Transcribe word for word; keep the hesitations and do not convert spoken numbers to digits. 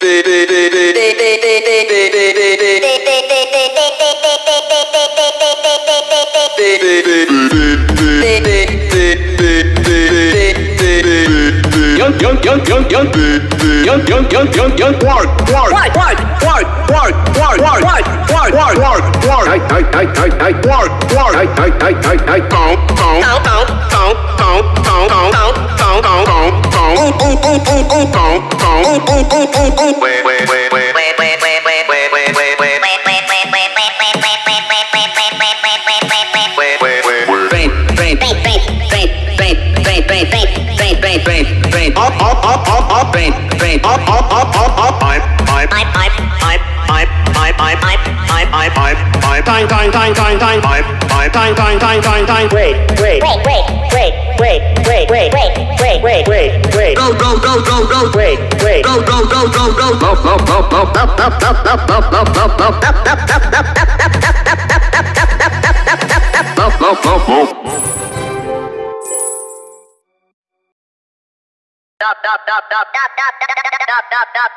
Young, young, young, young, young, young, young, young, young, young, work, work, work, work, work, work, work, work, work, work, work, work, I, I, I, I, I, work, work, I, I, I, I, I, count, count, count, count, count, count, count, count, count, count, count, ooh, ooh, ooh, ooh, ooh, count, count, ooh, ooh, ooh, ooh, ooh, wait, wait, wait, wait, wait, wait, wait, wait, wait, wait, wait, wait, wait, wait, wait, wait, wait, up, up, up, up, up, brain, brain, up, up, up, up, up, pipe, pipe, pipe, pipe, pipe, pipe, pipe, pipe, pipe, pipe, pipe, pipe, pipe, time, time, time, time, time, pipe, pipe, time, time, time, time, time, wait, wait, wait, wait, wait, wait, wait, wait, wait, wait, wait, wait, go, go, go, go, go, wait, wait, go, go, go, go, go, go, go, go, go, up, up, up, up, up, up, up, up, up, up, up, up, up, up, up, up, up, up, Stop, stop, stop, stop, stop, stop, stop, stop, stop,